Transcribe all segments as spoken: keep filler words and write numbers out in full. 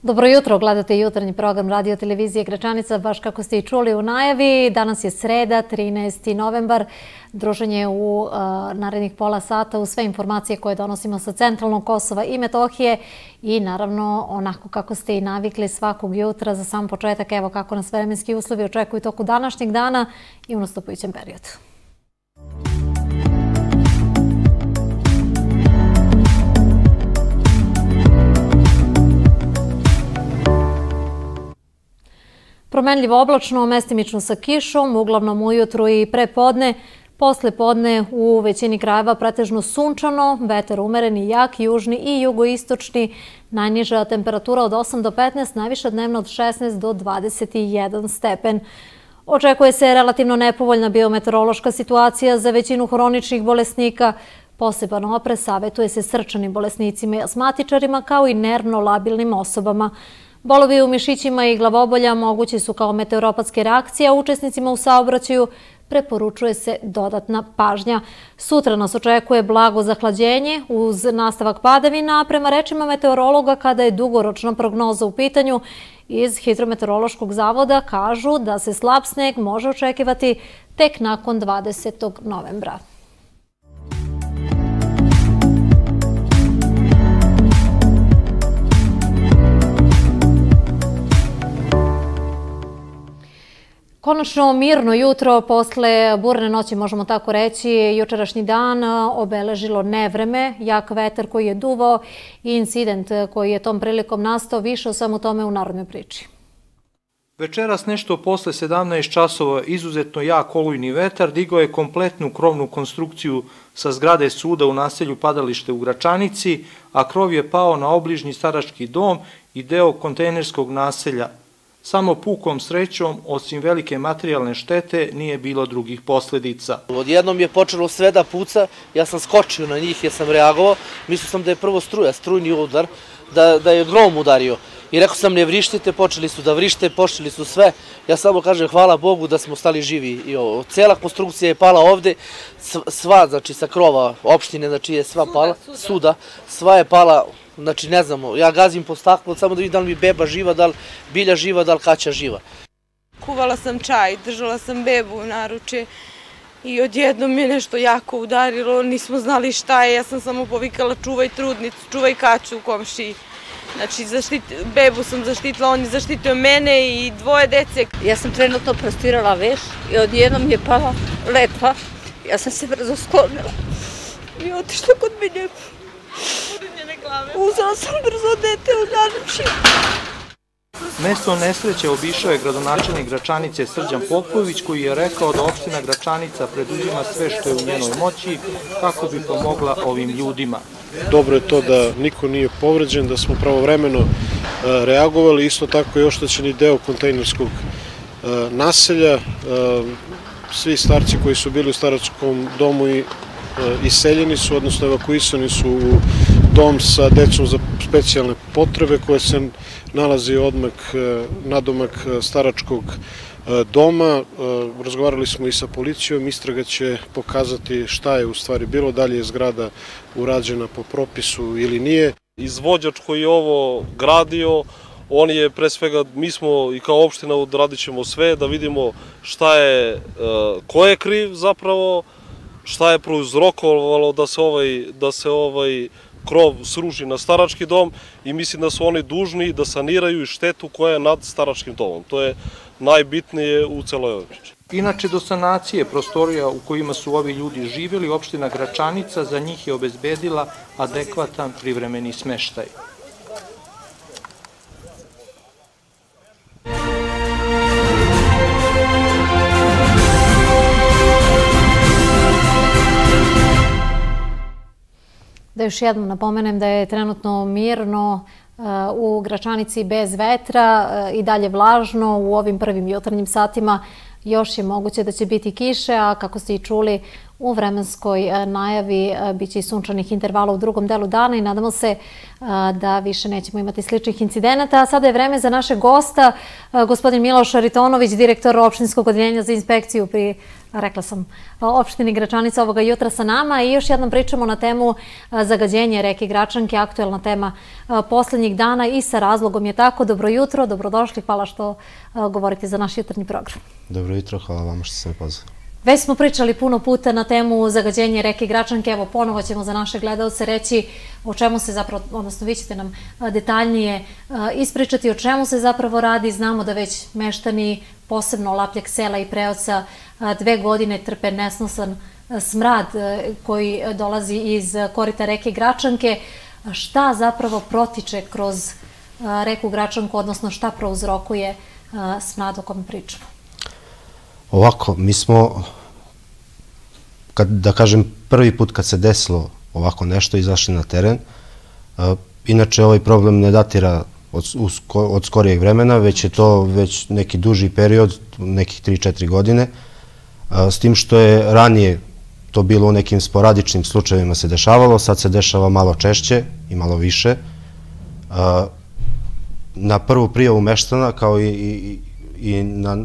Dobro jutro, gledate jutarnji program Radio Televizije Gračanica, baš kako ste i čuli u najavi. Danas je sreda, trinaesti novembar, druženje u uh, narednih pola sata u sve informacije koje donosimo sa centralnog Kosova i Metohije i naravno onako kako ste i navikli svakog jutra za sam početak, evo kako nas vremenski uslovi očekuju toku današnjeg dana i u nastupajućem periodu. Promenljivo oblačno, mestimično sa kišom, uglavnom ujutru i pre podne. Posle podne u većini krajeva pretežno sunčano, vetar umeren i jak, južni i jugoistočni. Najniža temperatura od osam do petnaest, najviša dnevno od šesnaest do dvadeset jedan stepen. Očekuje se relativno nepovoljna biometeorološka situacija za većinu hroničnih bolesnika. Poseban oprez savjetuje se srčanim bolesnicima i asmatičarima kao i nervno labilnim osobama. Bolovi u mišićima i glavobolja mogući su kao meteoropatske reakcije, a učesnicima u saobraćaju preporučuje se dodatna pažnja. Sutra nas očekuje blago zahlađenje uz nastavak padavina, a prema rečima meteorologa kada je dugoročna prognoza u pitanju, iz Hidrometeorološkog zavoda kažu da se slab sneg može očekivati tek nakon dvadesetog novembra. Konačno mirno jutro posle burne noći, možemo tako reći, jučerašnji dan obeležilo nevreme, jak vetar koji je duvao i incident koji je tom prilikom nastao, više o svemu tome u narodnoj priči. Večeras nešto posle sedamnaest časova izuzetno jak olujni vetar digao je kompletnu krovnu konstrukciju sa zgrade suda u naselju Padalište u Gračanici, a krov je pao na obližnji starački dom i deo kontejnerskog naselja. Samo pukom srećom, osim velike materijalne štete, nije bilo drugih posledica. Odjednom je počelo sve da puca, ja sam skočio na njih jer sam reagovao, mislio sam da je prvo struja, strujni udar, da, da je grom udario. I rekao sam ne vrištite, počeli su da vrište, počeli su sve. Ja samo kažem hvala Bogu da smo stali živi. I ovo, cela konstrukcija je pala ovde, sva, znači sa krova opštine, znači je sva pala, suda, sva je pala. Znači, ne znamo, ja gazim po staklu, samo da vidim da li mi beba živa, da li bilja živa, da li kaća živa. Kuvala sam čaj, držala sam bebu u naruče i odjednom mi je nešto jako udarilo, nismo znali šta je, ja sam samo povikala čuvaj trudnicu, čuvaj kaću u komšiji. Znači, bebu sam zaštitila, on je zaštitio mene i dvoje dece. Ja sam trenutno prostirala veš i odjednom je pala letva, ja sam se brzo sklonila i otišla kod mene. Uzela sam brzo dete u naručje. Mesto nesreće obišao je gradonačelnik Gračanice Srđan Popović, koji je rekao da opština Gračanica preduzima sve što je u njenoj moći kako bi pomogla ovim ljudima. Dobro je to da niko nije povređen, da smo pravovremeno reagovali, isto tako i oštećeni deo kontejnerskog naselja. Svi starci koji su bili u staračkom domu i iseljeni su, odnosno evakuisani su u dom sa decom za specijalne potrebe koje se nalazi odmak, nadomak staračkog doma. Razgovarali smo i sa policijom, istraga će pokazati šta je u stvari bilo, da li je zgrada urađena po propisu ili nije. Izvođač koji je ovo gradio, on je pre svega, mi smo i kao opština odradit ćemo sve da vidimo šta je, ko je kriv zapravo, šta je prouzrokovalo da se ovaj, da se ovaj krov sruži na starački dom i mislim da su oni dužni da saniraju i štetu koja je nad staračkim domom. To je najbitnije u celoj ovoj priči. Inače, do sanacije prostorija u kojima su ovi ljudi živjeli, opština Gračanica za njih je obezbedila adekvatan privremeni smeštaj. Da još jednom napomenem da je trenutno mirno u Gračanici bez vetra i dalje vlažno u ovim prvim jutarnjim satima. Još je moguće da će biti kiše, a kako ste i čuli, u vremenskoj najavi biće i sunčanih intervala u drugom delu dana i nadamo se da više nećemo imati sličnih incidenata. A sada je vreme za našeg gosta, gospodin Miloš Aritonović, direktor opštinskog odeljenja za inspekciju pri, rekla sam, opštini Gračanica ovoga jutra sa nama i još jednom pričamo na temu zagađenja reke Gračanke, aktuelna tema poslednjih dana i sa razlogom je tako. Dobro jutro, dobrodošli, hvala što govorite za naš jutarnji program. Dobro jutro, hvala vama što ste me pozvali. Već smo pričali puno puta na temu zagađenja reke Gračanke, evo ponovo ćemo za naše gledalce reći o čemu se zapravo, odnosno vi ćete nam detaljnije ispričati o čemu se zapravo radi. Znamo da već meštani, posebno Lapljak sela i Preoca, dve godine trpe nesnosan smrad koji dolazi iz korita reke Gračanke. Šta zapravo protiče kroz reku Gračanku, odnosno šta prouzrokuje smrad o kome pričamo? Ovako, mi smo, da kažem, prvi put kad se desilo ovako nešto, izašli na teren. Inače, ovaj problem ne datira od skorijeg vremena, već je to već neki duži period, nekih tri četiri godine, s tim što je ranije to bilo u nekim sporadičnim slučajevima se dešavalo, sad se dešava malo češće i malo više. Na prvu prijavu meštana, kao i na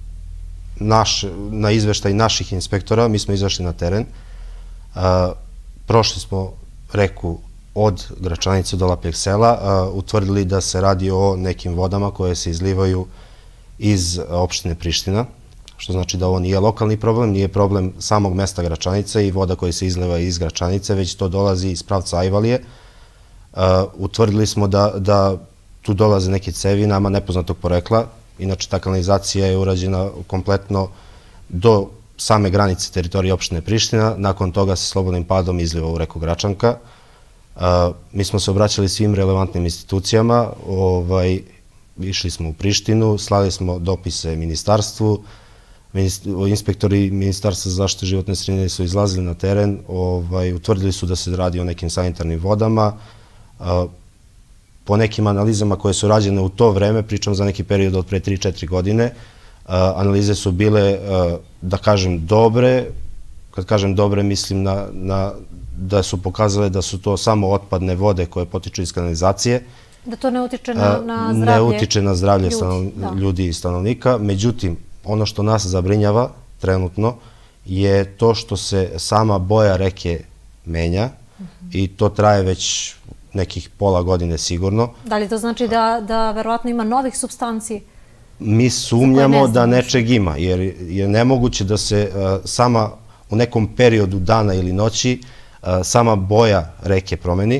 na izveštaj naših inspektora, mi smo izašli na teren, prošli smo reku od Gračanice do Lapljeg sela, utvrdili da se radi o nekim vodama koje se izlivaju iz opštine Priština, što znači da ovo nije lokalni problem, nije problem samog mesta Gračanice i voda koja se izliva iz Gračanice, već to dolazi iz pravca Ajvalije. Utvrdili smo da tu dolaze neke cevi nama nepoznatog porekla. Inače, ta kanalizacija je urađena kompletno do same granice teritorije opštine Priština. Nakon toga se slobodnim padom izliva u reku Gračanka. Mi smo se obraćali svim relevantnim institucijama. Išli smo u Prištinu, slali smo dopise ministarstvu. Inspektori Ministarstva za zaštitu životne sredine su izlazili na teren. Utvrdili su da se radi o nekim sanitarnim vodama. Po nekim analizama koje su rađene u to vreme, pričam za neki period od pre tri četiri godine, analize su bile, da kažem, dobre. Kad kažem dobre, mislim da su pokazale da su to samo otpadne vode koje potiču iz kanalizacije. Da to ne utiče na zdravlje? Ne utiče na zdravlje ljudi i stanovnika. Međutim, ono što nas zabrinjava trenutno je to što se sama boja reke menja i to traje već nekih pola godine sigurno. Da li to znači da verovatno ima novih supstanci? Mi sumnjamo da nečeg ima, jer je nemoguće da se sama u nekom periodu dana ili noći sama boja reke promeni,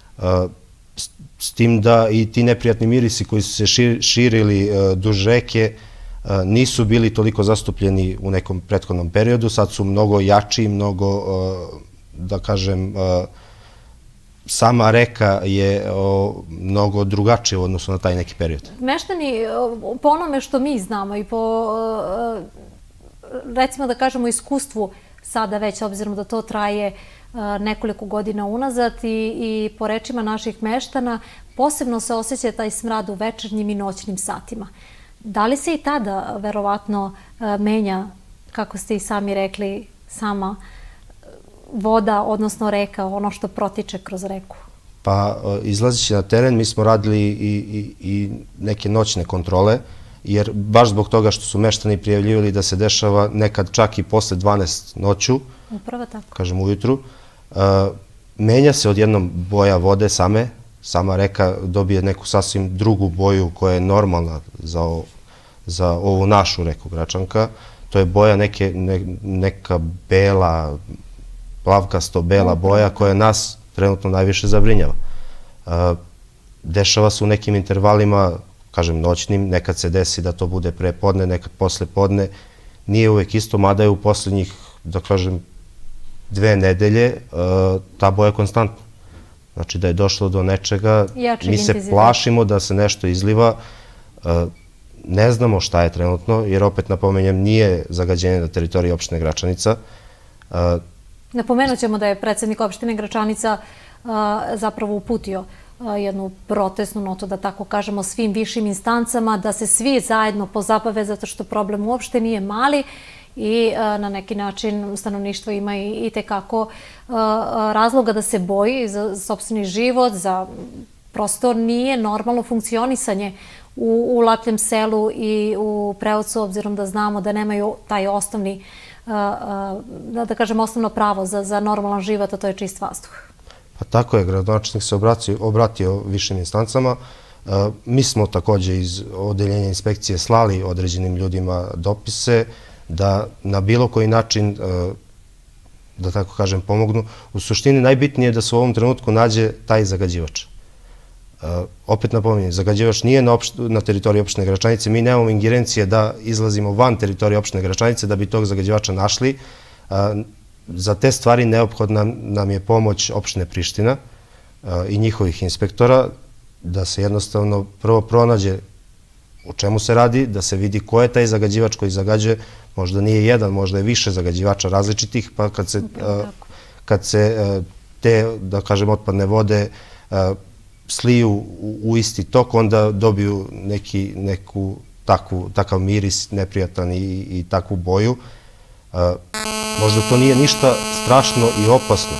s tim da i ti neprijatni mirisi koji su se širili duž reke nisu bili toliko zastupljeni u nekom prethodnom periodu, sad su mnogo jači, mnogo, da kažem, sama reka je mnogo drugačija u odnosu na taj neki period. Meštani, po onome što mi znamo i po, recimo da kažemo, iskustvu sada već, obzirom da to traje nekoliko godina unazad i po rečima naših meštana, posebno se osjeća taj smrad u večernjim i noćnim satima. Da li se i tada verovatno menja, kako ste i sami rekli, sama voda, odnosno reka, ono što protiče kroz reku? Pa, izlazići na teren, mi smo radili i neke noćne kontrole, jer baš zbog toga što su meštani prijavljivali da se dešava nekad čak i posle dvanaest noću, upravo tako, kažem ujutru, menja se odjednom boja vode same, sama reka dobije neku sasvim drugu boju koja je normalna za ovu našu reku Gračanka. To je boja neka bela, plavkasto-bela boja koja nas trenutno najviše zabrinjava. Dešava se u nekim intervalima, kažem noćnim, nekad se desi da to bude pre podne, nekad posle podne. Nije uvek isto, mada je u poslednjih, da kažem, dve nedelje ta boja konstantna. Znači da je došlo do nečega, mi se plašimo da se nešto izliva, ne znamo šta je trenutno, jer opet napomenjem nije zagađenje na teritoriji opštine Gračanica. Napomenut ćemo da je predsjednik opštine Gračanica zapravo uputio jednu protestnu notu, da tako kažemo, svim višim instancama, da se svi zajedno pozabave, zato što problem uopšte nije mali i na neki način stanovništvo ima i tekako razloga da se boji za sopstveni život, za prosto nije normalno funkcionisanje u Lapljem selu i u Preocu, obzirom da znamo da nemaju taj osnovni, da kažem, osnovno pravo za normalan život, a to je čist vazduh. Pa tako je, gradonačelnik se obratio višim instancama. Mi smo takođe iz odeljenja inspekcije slali određenim ljudima dopise da na bilo koji način, da tako kažem, pomognu. U suštini najbitnije je da se u ovom trenutku nađe taj zagađivač. Opet napominjem, zagađivač nije na teritoriji opštine Gračanice, mi nemamo ingerencije da izlazimo van teritorije opštine Gračanice da bi tog zagađivača našli. Za te stvari neophodna nam je pomoć opštine Priština i njihovih inspektora, da se jednostavno prvo pronađe o čemu se radi, da se vidi ko je taj zagađivač koji zagađuje, možda nije jedan, možda je više zagađivača različitih, pa kad se te, da kažem, otpadne vode sliju u isti tok, onda dobiju neku takav miris neprijatan i takvu boju. Možda to nije ništa strašno i opasno,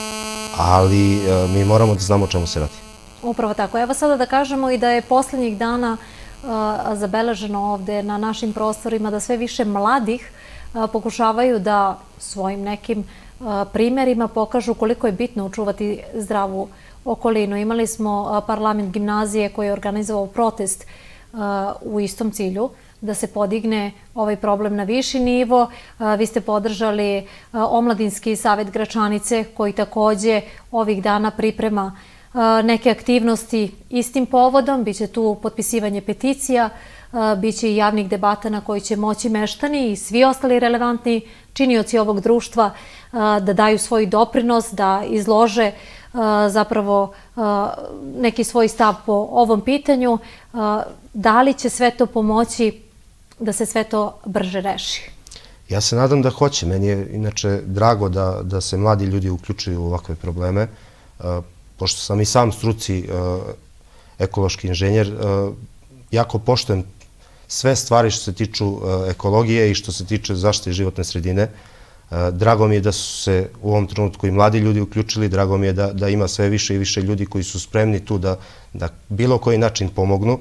ali mi moramo da znamo o čemu se radi. Upravo tako. Evo sada da kažemo i da je poslednjih dana zabeleženo ovde na našim prostorima da sve više mladih pokušavaju da svojim nekim primerima pokažu koliko je bitno očuvati zdravu okolinu. Imali smo parlament gimnazije koji je organizovao protest u istom cilju, da se podigne ovaj problem na viši nivo. Vi ste podržali Omladinski savet Gračanice koji takođe ovih dana priprema neke aktivnosti istim povodom. Biće tu potpisivanje peticija, biće i javnih debata na koji će moći meštani i svi ostali relevantni činioci ovog društva da daju svoj doprinos, da izlože zapravo neki svoj stav po ovom pitanju. Da li će sve to pomoći da se sve to brže reši? Ja se nadam da hoće. Meni je inače drago da se mladi ljudi uključuju u ovakve probleme. Pošto sam i sam struci ekološki inženjer, jako poštujem sve stvari što se tiču ekologije i što se tiče zaštite životne sredine. Drago mi je da su se u ovom trenutku i mladi ljudi uključili, drago mi je da ima sve više i više ljudi koji su spremni tu da bilo koji način pomognu.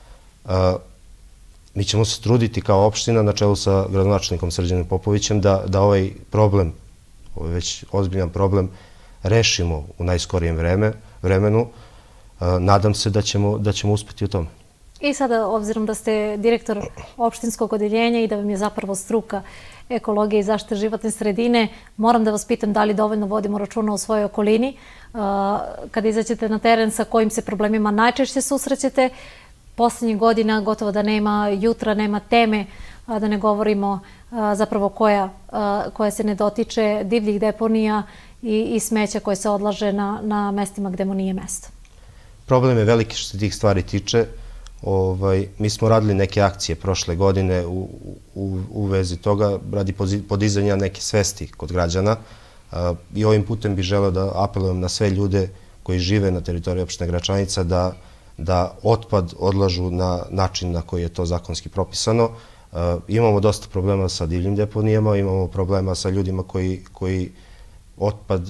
Mi ćemo se truditi kao opština na čelu sa gradonačelnikom Srđanom Popovićem da ovaj problem, ovaj već ozbiljan problem, rešimo u najskorijem vremenu. Nadam se da ćemo uspeti u tome. I sada, obzirom da ste direktor opštinskog odeljenja i da vam je zapravo struka ekologije i zaštite životne sredine, moram da vas pitam da li dovoljno vodimo računa o svojoj okolini. Kada izađete na teren, sa kojim se problemima najčešće susrećete? Poslednjih godina gotovo da nema jutra, nema teme, da ne govorimo zapravo koja se ne dotiče divljih deponija i smeća koje se odlaže na mestima gde mu nije mesto. Problem je veliki što se tih stvari tiče. Mi smo radili neke akcije prošle godine u vezi toga, radi podizanja neke svesti kod građana i ovim putem bih želeo da apelujem na sve ljude koji žive na teritoriji opštine Gračanica da otpad odlažu na način na koji je to zakonski propisano. Imamo dosta problema sa divljim deponijama, imamo problema sa ljudima koji otpad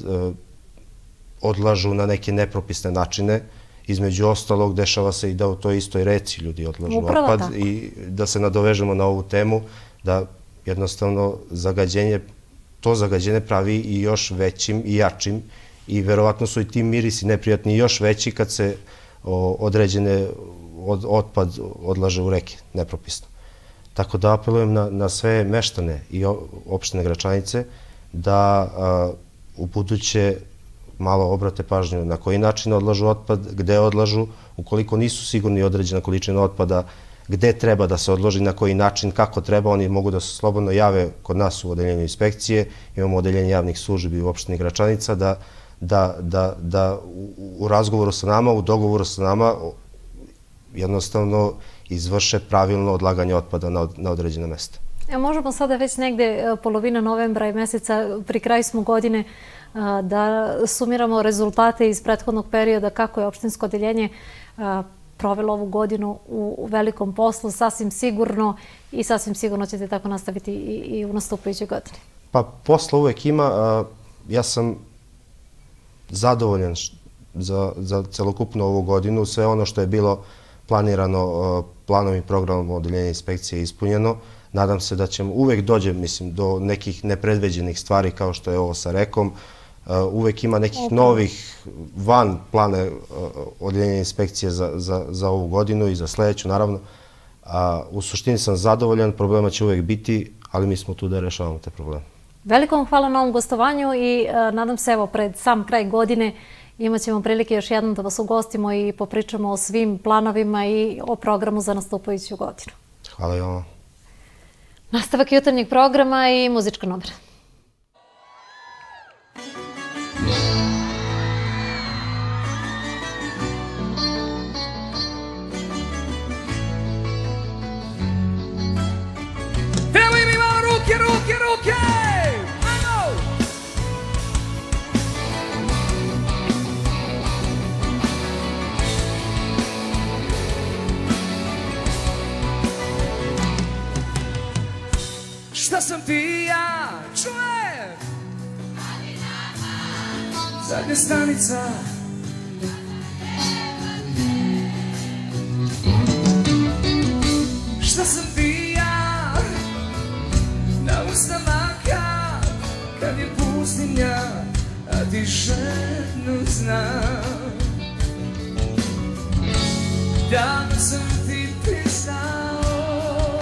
odlažu na neke nepropisne načine. Između ostalog, dešava se i da u toj istoj reci ljudi odlažu otpad i da se nadovežemo na ovu temu, da jednostavno zagađenje, to zagađenje pravi i još većim i jačim i verovatno su i ti mirisi neprijatni još veći kad se određene otpad odlaže u reke nepropisno. Tako da apelujem na sve meštane i opštine Gračanice da u buduće malo obrate pažnju na koji način odlažu otpad, gde odlažu, ukoliko nisu sigurni određena količina otpada, gde treba da se odloži, na koji način, kako treba, oni mogu da se slobodno jave kod nas u odeljenju inspekcije, imamo odeljenje javnih službi u opštini Gračanica, da u razgovoru sa nama, u dogovoru sa nama, jednostavno izvrše pravilno odlaganje otpada na određena mesta. Možemo sada već negde polovina novembra i meseca, pri kraju smo godine, da sumiramo rezultate iz prethodnog perioda, kako je opštinsko odeljenje provelo ovu godinu u velikom poslu, sasvim sigurno i sasvim sigurno ćete tako nastaviti i u nastupajućoj godini. Pa posla uvek ima. Ja sam zadovoljan za celokupnu ovu godinu. Sve ono što je bilo planirano planom i programom odeljenja inspekcije je ispunjeno. Nadam se da ćemo uvek dođe, mislim, do nekih nepredveđenih stvari kao što je ovo sa rekom. Uvek ima nekih novih van plana odeljenja inspekcije za ovu godinu i za sledeću, naravno. U suštini sam zadovoljan, problema će uvek biti, ali mi smo tu da rešavamo te probleme. Veliko vam hvala na ovom gostovanju i nadam se, evo, pred sam kraj godine imat ćemo prilike još jednom da vas ugostimo i popričamo o svim planovima i o programu za nastupajuću godinu. Hvala i vama. Nastavak jutarnjeg programa i muzička numera. Evo im imamo ruke, ruke, ruke! Ajmo! Šta sam ti ja, čujem? Zadnja stanica. Šta sam ti ja? Na usnama kad, kad je pustinja, a ti žedno znam. Davno sam ti priznao,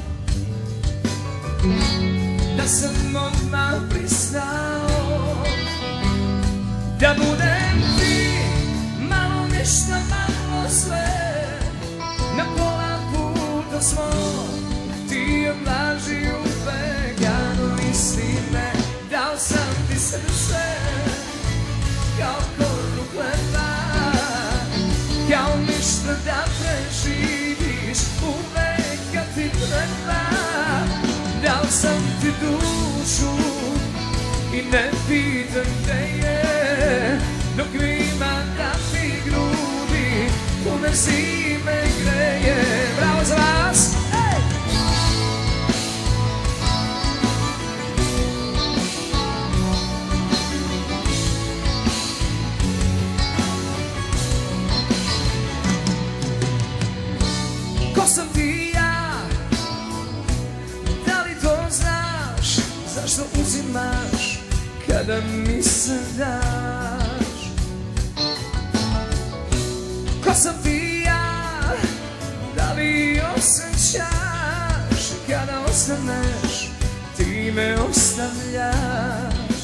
da sam odmah pristao, da budem ti, malo nešto, malo sve. Na pola puta smo, ti odlaži uvek, ano istine. Dao sam ti srce, kao koru hleba, kao ništa da preživiš, uvek kad ti treba. Dao sam ti dušu i ne pitam gde je, dok mi ima da ti grudi, pune zime greje. Bravo za vas! Ko sam ti ja? Da li to znaš? Zašto uzimaš kada mi se daš? Ko sam ti ja? Da li osjećaš kada ostaneš, ti me ostavljaš?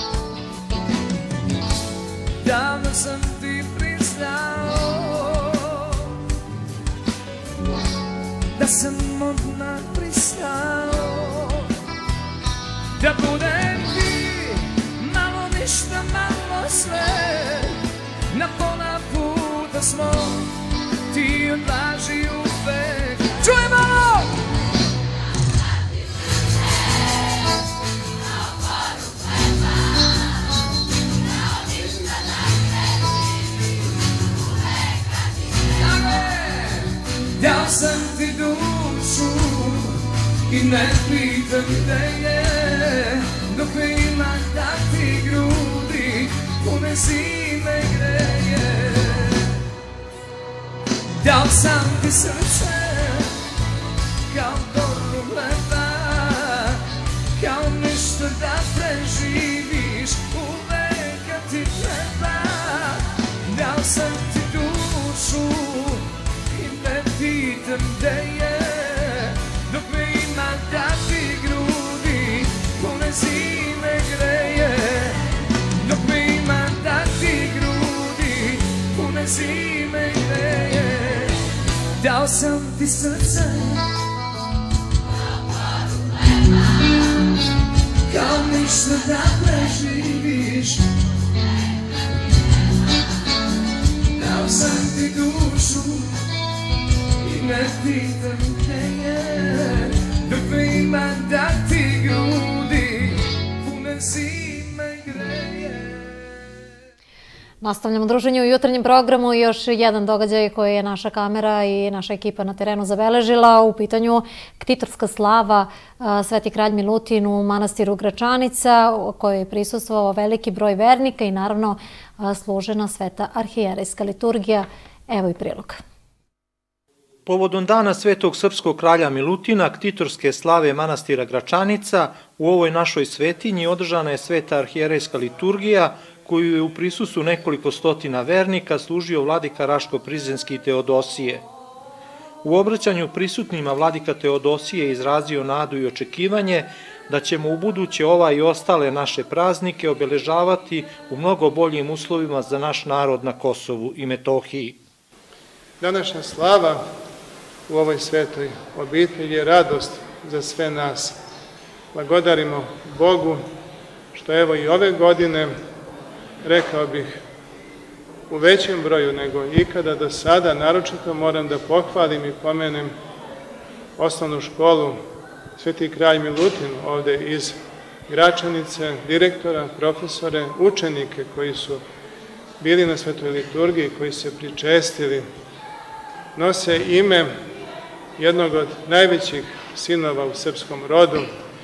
Davno sam ti priznao, da sam odmah pristao, da budem ti, malo ništa, malo sve. Na pola puta smo, ti odlaži uvek. Čujemo! Dao sam ti dušu i ne pitam gde je, dok me ima da ti grudi, pune zime greje. Dao sam ti srce, kao koru hleba, kao ništa da preživiš, uvek kad ti treba. Dao sam ti dušu i ne pitam gde je, dok me ima da ti grudi, pune zime greje. Dok me ima da ti grudi, pune zime greje. Dao sam ti srce, kao ništa da preživiš. Dao sam ti dušu i ne pitam gde je, dok me ima da ti grudi, pune zime greje. Nastavljamo druženje u jutarnjem programu i još jedan događaj koji je naša kamera i naša ekipa na terenu zabeležila. U pitanju ktitorska slava Sveti kralj Milutin u manastiru Gračanica, u kojoj je prisustvovao veliki broj vernika i naravno služena sveta arhijerejska liturgija. Evo i prilog. Povodom dana Svetog srpskog kralja Milutina, ktitorske slave manastira Gračanica, u ovoj našoj svetinji održana je sveta arhijerejska liturgija, koju je u prisustvu nekoliko stotina vernika služio vladika Raško-Prizrenski Teodosije. U obraćanju prisutnima vladika Teodosije izrazio nadu i očekivanje da ćemo u buduće ova i ostale naše praznike obeležavati u mnogo boljim uslovima za naš narod na Kosovu i Metohiji. Današnja slava u ovoj svetoj obitelji je radost za sve nas. Blagodarimo Bogu što evo i ove godine, rekao bih, u većem broju nego ikada do sada, naročito moram da pohvalim i pomenem osnovnu školu Sveti kralj Milutin ovde iz Gračanice, direktora, profesore, učenike koji su bili na svetoj liturgiji, koji se pričestili, nose ime jednog od najvećih sinova u srpskom rodu.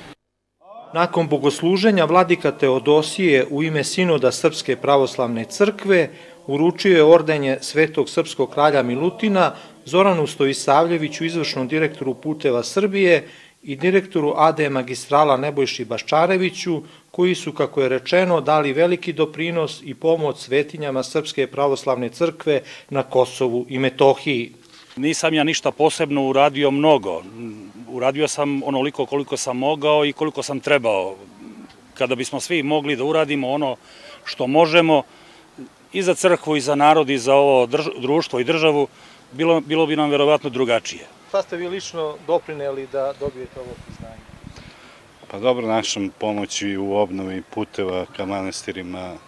Nakon bogosluženja vladika Teodosije u ime Sinoda Srpske pravoslavne crkve uručio je ordenje Svetog srpskog kralja Milutina Zoranu Stojisavljeviću, izvršnom direktoru Puteva Srbije, i direktoru A D magistrala Nebojši Baščareviću, koji su, kako je rečeno, dali veliki doprinos i pomoć svetinjama Srpske pravoslavne crkve na Kosovu i Metohiji. Nisam ja ništa posebno uradio mnogo. Uradio sam onoliko koliko sam mogao i koliko sam trebao. Kada bismo svi mogli da uradimo ono što možemo i za crkvu i za narod i za ovo društvo i državu, bilo, bilo bi nam verovatno drugačije. Šta ste vi lično doprineli da dobijete ovo priznanje? Pa dobro, našom pomoći u obnovi puteva ka manastirima e,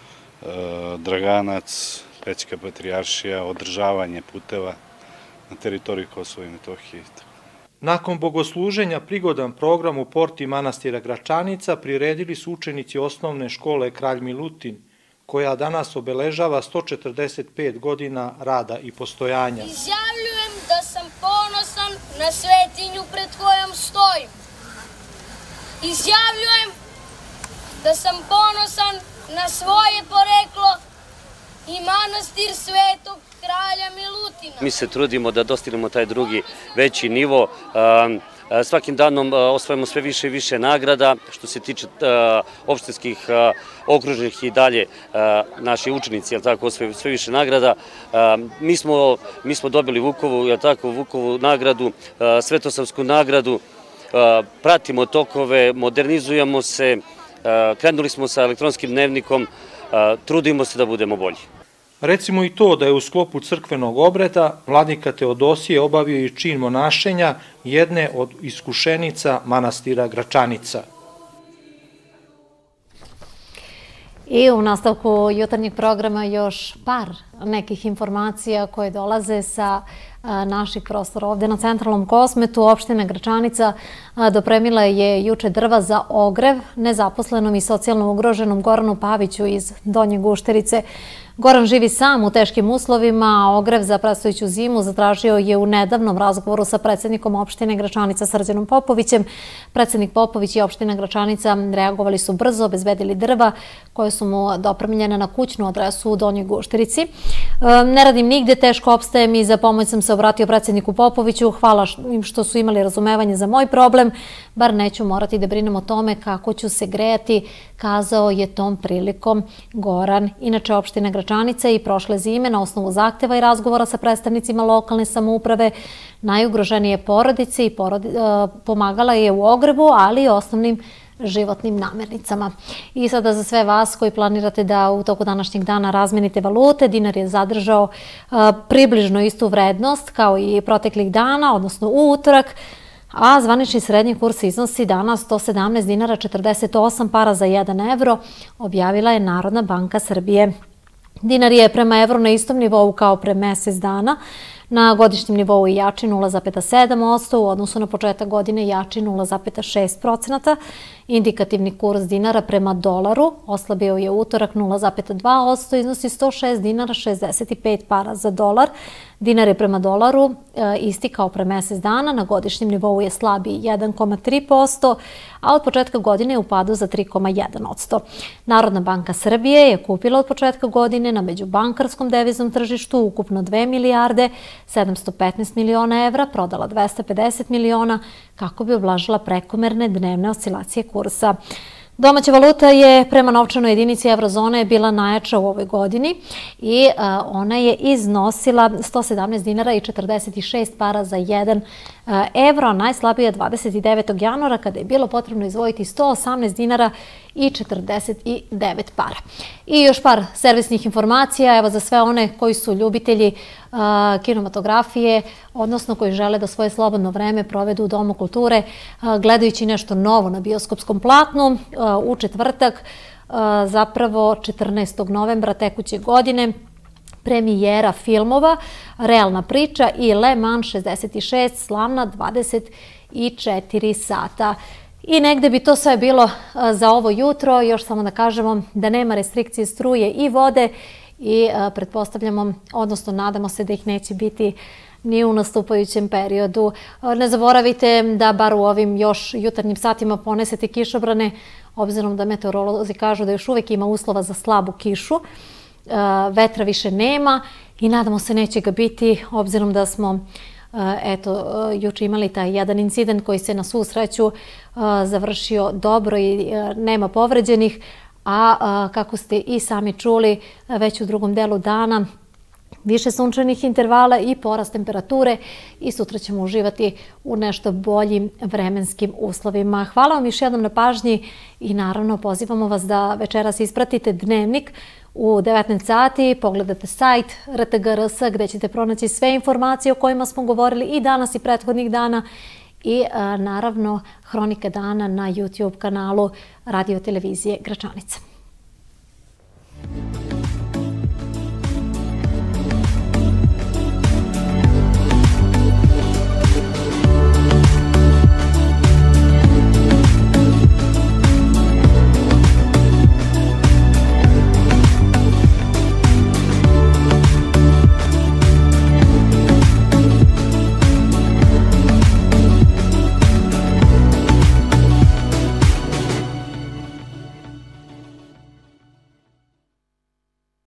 Draganac, Pećka patrijaršija, održavanje puteva na teritoriji Kosova i Metohije. Nakon bogosluženja prigodan program u porti manastira Gračanica priredili su učenici osnovne škole Kralj Milutin, koja danas obeležava sto četrdeset pet godina rada i postojanja. Izjavljujem da sam ponosan na svetinju pred kojom stojim. Izjavljujem da sam ponosan na svoje poreklo i manastir Svetog kralja Milutina. Mi se trudimo da dostignemo taj drugi veći nivo. Svakim danom osvajamo sve više i više nagrada. Što se tiče opštinskih, okružnih i dalje naši učenici osvajaju sve više nagrada. Mi smo, mi smo dobili Vukovu, tako, Vukovu nagradu, Svetosavsku nagradu. Pratimo tokove, modernizujemo se, krenuli smo sa elektronskim dnevnikom, trudimo se da budemo bolji. Recimo i to da je u sklopu crkvenog obreda vladika Teodosije obavio i čin monašenja jedne od iskušenica manastira Gračanica. I u nastavku jutarnjeg programa još par nekih informacija koje dolaze sa naših prostora. Ovde na centralnom Kosmetu opština Gračanica dopremila je juče drva za ogrev nezaposlenom i socijalno ugroženom Goranu Paviću iz Donje Gušterice. Goran živi sam u teškim uslovima, a ogrev za predstojeću zimu zatražio je u nedavnom razgovoru sa predsjednikom opštine Gračanica Srđanom Popovićem. Predsjednik Popović i opština Gračanica reagovali su brzo, obezbedili drva koje su mu dopremljene na kućnu adresu u Donjoj Gušterici. Ne radim nigde, teško opstajem i za pomoć sam se obratio predsjedniku Popoviću. Hvala im što su imali razumevanje za moj problem, bar neću morati da brinem o tome kako ću se grejati, kazao je tom prilikom Goran. Inače, opština Gračanica i prošle zime na osnovu zahteva i razgovora sa predstavnicima lokalne samouprave najugroženije porodice i pomagala je u ogrebu, ali i osnovnim životnim namirnicama. I sada za sve vas koji planirate da u toku današnjeg dana razmenite valute, dinar je zadržao približno istu vrednost kao i proteklih dana, odnosno u utorak, a zvanični srednji kurs iznosi danas sto sedamnaest dinara četrdeset osam para za jedan evro, objavila je Narodna banka Srbije. Dinar je prema evru na istom nivou kao pre mesec dana. Na godišnjem nivou je jači nula zarez sedam posto, u odnosu na početak godine jači nula zarez šest procenata. Indikativni kurs dinara prema dolaru oslabio je utorak nula zarez dva posto, iznosi sto šest dinara šezdeset pet para za dolar. Dinar je prema dolaru isti kao pre mesec dana, na godišnjem nivou je slabiji jedan zarez tri posto, a od početka godine je u padu za tri zarez jedan posto. Narodna banka Srbije je kupila od početka godine na međubankarskom deviznom tržištu ukupno dve milijarde sedamsto petnaest miliona evra, prodala dvesta pedeset miliona kako bi ublažila prekomerne dnevne oscilacije kursa. Domaća valuta je prema novčanoj jedinici eurozone bila najjača u ovoj godini i ona je iznosila sto sedamnaest dinara i četrdeset šest para za jedan evro, a najslabija dvadeset devetog januara kada je bilo potrebno izdvojiti sto osamnaest dinara i četrdeset devet para. I još par servisnih informacija, evo za sve one koji su ljubitelji kinematografije, odnosno koji žele da svoje slobodno vreme provedu u Domu kulture gledajući nešto novo na bioskopskom platnu. U četvrtak, zapravo četrnaestog novembra tekuće godine, premijera filmova Realna priča i Le Mans šezdeset šest, slavna dvadeset četiri sata. I negde bi to sve bilo za ovo jutro. Još samo da kažemo da nema restrikcije struje i vode i pretpostavljamo, odnosno nadamo se da ih neće biti ni u nastupajućem periodu. Ne zaboravite da bar u ovim još jutarnjim satima ponesete kišobrane, obzirom da meteorolozi kažu da još uvek ima uslova za slabu kišu. Vetra više nema i nadamo se neće ga biti, obzirom da smo eto, juče imali taj jedan incident koji se na svu sreću završio dobro i nema povređenih, a kako ste i sami čuli, već u drugom delu dana više sunčanih intervala i porast temperature i sutra ćemo uživati u nešto boljim vremenskim uslovima. Hvala vam još jednom na pažnji i naravno pozivamo vas da večeras ispratite Dnevnik u devetnaest sati, pogledate sajt R T G R S gde ćete pronaći sve informacije o kojima smo govorili i danas i prethodnih dana i naravno Hronike dana na YouTube kanalu Radio televizije Gračanica.